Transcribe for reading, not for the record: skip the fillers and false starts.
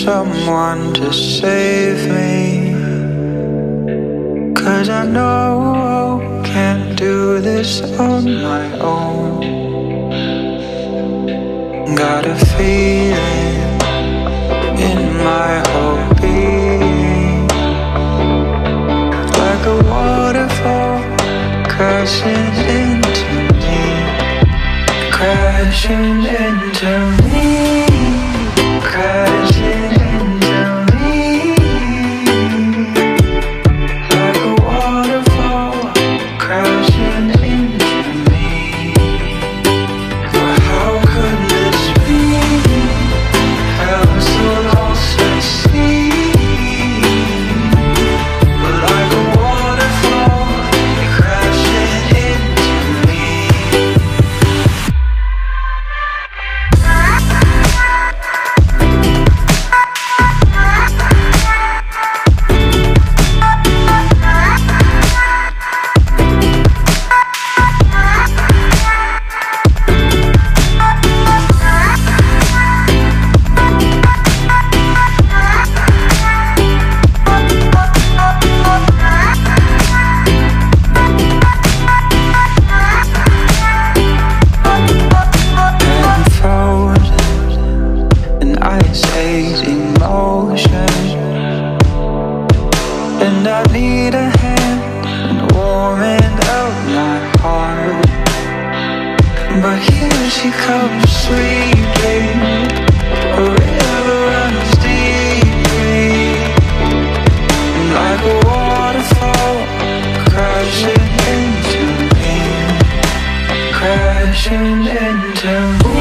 someone to save me, 'cause I know I can't do this on my own. Got a feeling in my whole being, like a waterfall crashing into me, crashing into me, crashing into me, like a waterfall crashing into me. But how could this be? Felt so lost at sea, but like a waterfall crashing into me. Emotion, and I need a hand in warming up my heart. But here she comes sweeping, a river runs deeply, like a waterfall crashing into me, crashing into me.